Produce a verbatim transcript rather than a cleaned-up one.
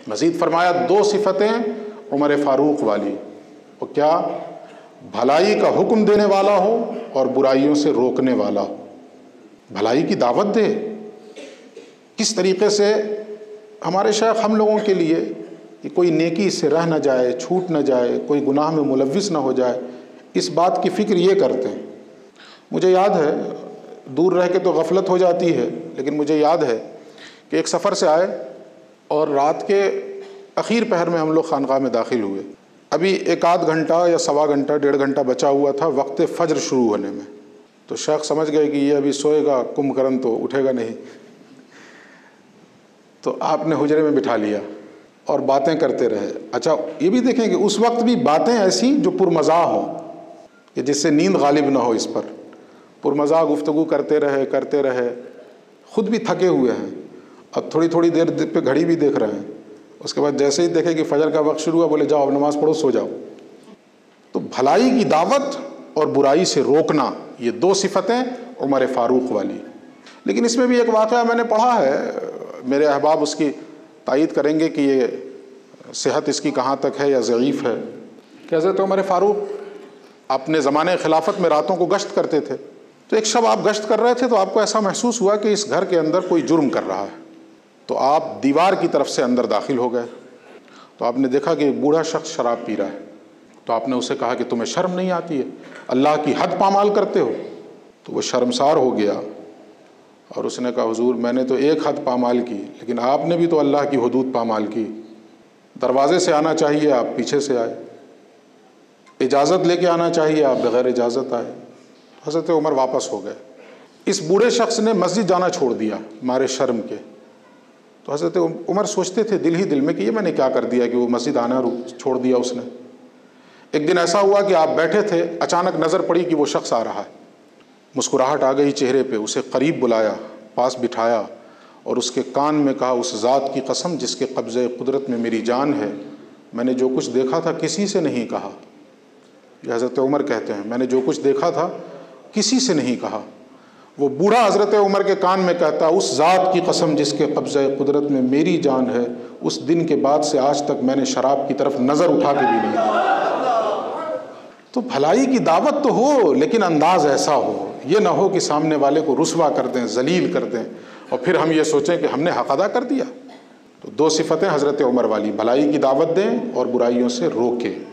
مزید فرمایا دو صفتیں عمر فاروق والی، وہ کیا؟ بھلائی کا حکم دینے والا ہو اور برائیوں سے روکنے والا ہو۔ بھلائی کی دعوت دے، کس طریقے سے ہمارے شیخ ہم لوگوں کے لیے کہ کوئی نیکی سے رہ نہ جائے، چھوٹ نہ جائے، کوئی گناہ میں ملوث نہ ہو جائے، اس بات کی فکر یہ کرتے ہیں۔ مجھے یاد ہے، دور رہ کے تو غفلت ہو جاتی ہے، لیکن مجھے یاد ہے کہ ایک سفر سے آئے اور رات کے اخیر پہر میں ہم لوگ خانقاہ میں داخل ہوئے۔ ابھی ایک آدھ گھنٹہ یا سوا گھنٹہ ڈیڑھ گھنٹہ بچا ہوا تھا وقت فجر شروع ہونے میں، تو شیخ سمجھ گئے کہ یہ ابھی سوئے گا کم کرن تو اٹھے گا نہیں، تو آپ نے حجرے میں بٹھا لیا اور باتیں کرتے رہے۔ اچھا یہ بھی دیکھیں کہ اس وقت بھی باتیں ایسی جو پرمزاح ہوں کہ جس سے نیند غالب نہ ہو اس پر، پرمزاح گفتگو کرتے رہے کرتے رہے خود بھی تھکے ہوئے ہیں، اب تھوڑی تھوڑی دیر پہ گھڑی بھی دیکھ رہے ہیں۔ اس کے بعد جیسے ہی دیکھے کہ فجر کا وقت شروع ہوا، بولے جاؤ اب نماز پڑھو، سو جاؤ۔ تو بھلائی کی دعوت اور برائی سے روکنا، یہ دو صفتیں عمر فاروق والی۔ لیکن اس میں بھی ایک واقعہ میں نے پڑھا ہے، میرے احباب اس کی تائید کریں گے کہ یہ صحت اس کی کہاں تک ہے یا ضعیف ہے، کہ حضرت عمر فاروق اپنے زمانے خلافت میں راتوں کو گشت کرتے تھے۔ تو ایک شب آپ گشت کر رہے تھے تو آپ کو ایسا محسوس ہوا کہ اس گھر کے اندر کوئی جرم کر رہا ہے، تو آپ دیوار کی طرف سے اندر داخل ہو گئے۔ تو آپ نے دیکھا کہ ایک بوڑھا شخص شراب پی رہا ہے، تو آپ نے اسے کہا کہ تمہیں شرم نہیں آتی ہے، اللہ کی حد پامال کرتے ہو؟ تو وہ شرمسار ہو گیا اور اس نے کہا حضور میں نے تو ایک حد پامال کی، لیکن آپ نے بھی تو اللہ کی حدود پامال کی، دروازے سے آنا چاہیے آپ پیچھے سے آئے، اجازت لے کے آنا چاہیے آپ بغیر اجازت آئے۔ حضرت عمر واپس ہو گئے۔ اس بوڑھے شخص نے مسجد جانا چھوڑ دیا مارے شرم کے۔ تو حضرت عمر سوچتے تھے دل ہی دل میں کہ یہ میں نے کیا کر دیا کہ وہ مسجد آنا چھوڑ دیا اس نے۔ ایک دن ایسا ہوا کہ آپ بیٹھے تھے، اچانک نظر پڑی کہ وہ شخص آ رہا ہے، مسکراہٹ آ گئی چہرے پہ، اسے قریب بلایا، پاس بٹھایا اور اس کے کان میں کہا اس ذات کی قسم جس کے قبضے قدرت میں میری جان ہے، میں نے جو کچھ دیکھا تھا کسی سے نہیں کہا۔ یہ حضرت عمر کہتے ہیں میں نے جو کچھ دیکھا تھا کسی سے نہیں کہا۔ وہ بوڑھا حضرت عمر کے کان میں کہتا اس ذات کی قسم جس کے قبضہ قدرت میں میری جان ہے، اس دن کے بعد سے آج تک میں نے شراب کی طرف نظر اٹھا کے بھی نہیں کی۔ تو بھلائی کی دعوت تو ہو لیکن انداز ایسا ہو، یہ نہ ہو کہ سامنے والے کو رسوا کر دیں، ذلیل کر دیں اور پھر ہم یہ سوچیں کہ ہم نے حق ادا کر دیا۔ تو دو صفتیں حضرت عمر والی، بھلائی کی دعوت دیں اور برائیوں سے روکیں۔